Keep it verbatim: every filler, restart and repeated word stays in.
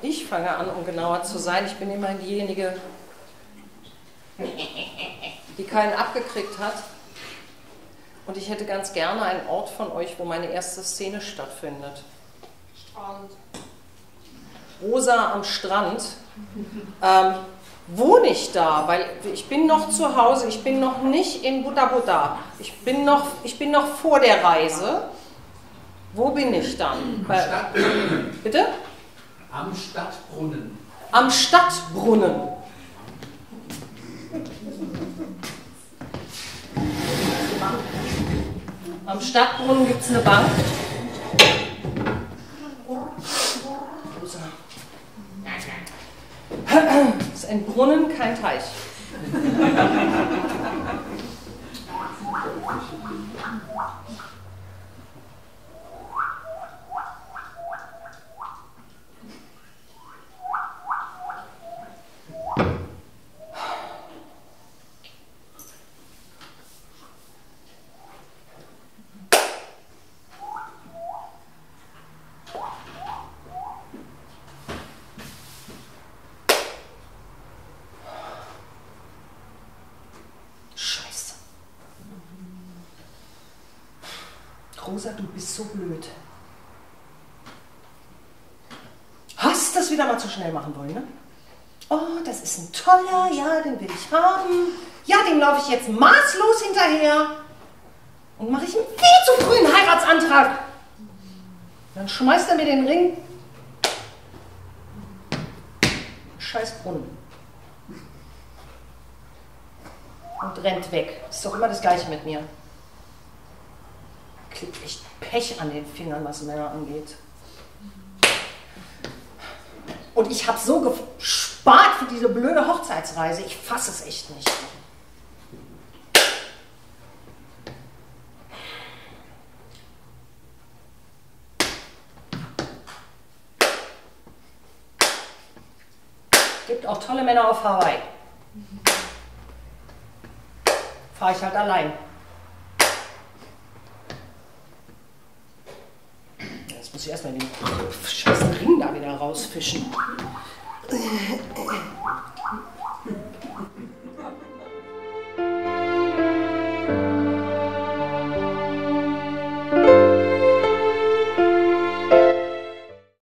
Ich fange an, um genauer zu sein. Ich bin immer diejenige, die keinen abgekriegt hat. Und ich hätte ganz gerne einen Ort von euch, wo meine erste Szene stattfindet. Strand. Rosa am Strand. Ähm, wohne ich da? Weil ich bin noch zu Hause, ich bin noch nicht in Buddha Buddha. Ich bin noch, ich bin noch vor der Reise. Wo bin ich dann? Am Stadtbrunnen. Bitte? Am Stadtbrunnen. Am Stadtbrunnen. Am Stadtbrunnen gibt es eine Bank. Das ist ein Brunnen, kein Teich. Rosa, du bist so blöd. Hast das wieder mal zu schnell machen wollen, ne? Oh, das ist ein toller, ja, den will ich haben. Ja, dem laufe ich jetzt maßlos hinterher. Und mache ich einen viel zu frühen Heiratsantrag. Dann schmeißt er mir den Ring. Scheiß Brunnen. Und rennt weg. Ist doch immer das Gleiche mit mir. Kriegt echt Pech an den Fingern, was Männer angeht. Und ich habe so gespart für diese blöde Hochzeitsreise. Ich fasse es echt nicht. Gibt auch tolle Männer auf Hawaii. Fahre ich halt allein. Jetzt muss ich erstmal den scheiß Ring da wieder rausfischen.